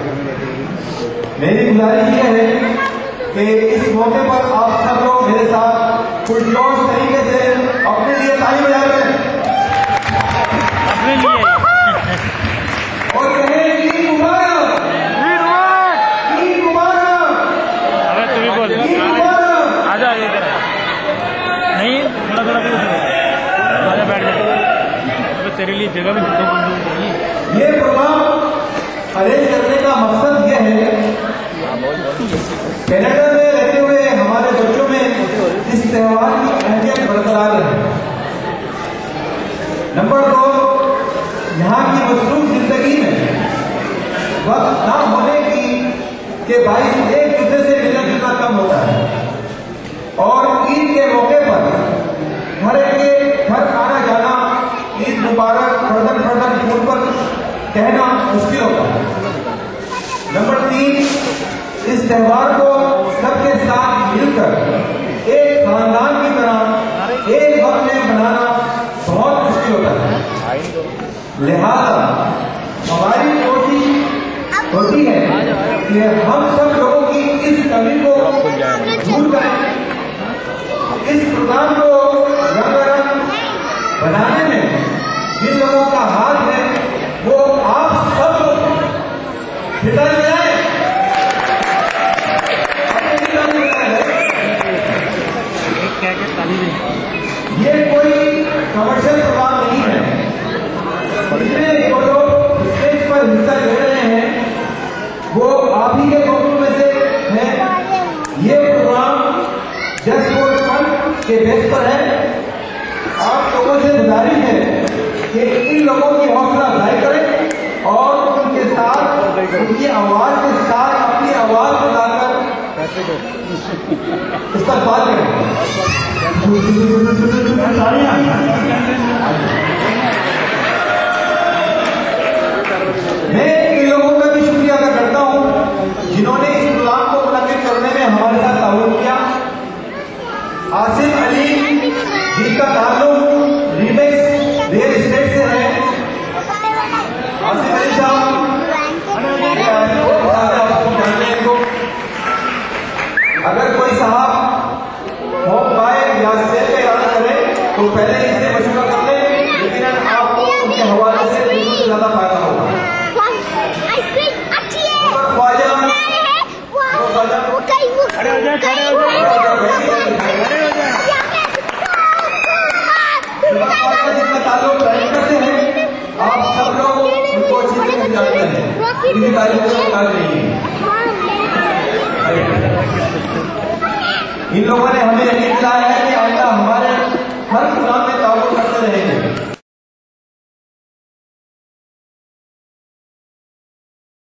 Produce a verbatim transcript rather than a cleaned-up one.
मेरी गुजारिश ये है कि इस मौके पर आप सब लोग मेरे साथ पुरजोश तरीके से अपने लिए ताली बजाएं अपने लिए और कहें ईद मुबारक, ईद मुबारक। अरे तुम्हें बोल आ जाओ इधर। नहीं थोड़ा थोड़ा आजा बैठ जाओ। अबे तेरे लिए जगह भी दो बंदूक चाहिए। ये प्रोग्राम अरेंज करने का मकसद यह है कनाडा में रहते हुए हमारे बच्चों में इस त्योहार की अहमियत बरकरार है। नंबर दो, यहाँ की मसरूफ जिंदगी में वक्त ना होने की के बाईस एक दूसरे से मिलना जुलना कम होता है और ईद के मौके पर घर के घर आना जाना, ईद मुबारक फर्दन फर्दन फोन पर कहना मुश्किल होता है। नंबर तीन, इस त्योहार को सबके साथ मिलकर एक खानदान की तरह एक वक्त में बनाना बहुत मुश्किल होता है। लिहाजा हमारी कोशिश होती है कि हम सब लोगों की इस कमी को दूर करें। इस प्रोग्राम को रंगारंग बनाने में जिन लोगों का हाथ है वो आप सब हिदायत में आए। ये कोई कमर्शियल प्रोग्राम नहीं है। इसमें जो लोग स्टेज पर हिस्सा ले रहे हैं वो आप ही के ग्रुप में से हैं। ये प्रोग्राम जस्ट फॉर फन के बेस पर है। आप लोगों से गुजारिश है कि इन लोगों की हौसला अफजाई करें और उनके साथ उनकी आवाज के साथ अपनी आवाज बनाकर इस्तेमाल करें। मैं इन लोगों का भी शुक्रिया अदा करता हूं जिन्होंने इस प्रोग्राम को मुनक्किद करने में हमारे साथ ताउन किया। आसिफ अली जिनका ताल्लुक रीमेक्स रियल एस्टेट से है। आसिफ अली साहब अगर कोई साहब होम बाय या सेल का इरादा करे तो पहले इससे मशवरा कर ले, लेकिन आपको उनके हवाले से बिल्कुल ज्यादा फायदा होगा। जिनका ताल्लुक बैंकर से है, आप सब लोग उनको अच्छी तरह जानते हैं, किसी तारीफ को बात नहीं है। इन लोगों ने हमें